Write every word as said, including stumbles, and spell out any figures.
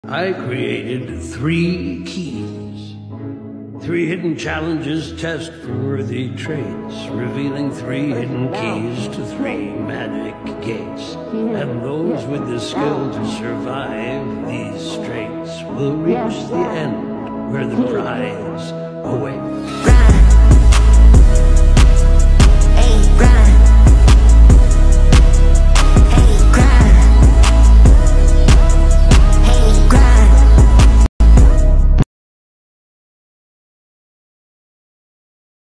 I created three keys. Three hidden challenges test for worthy traits, revealing three hidden keys to three magic gates. And those with the skill to survive these straits will reach the end where the prize awaits.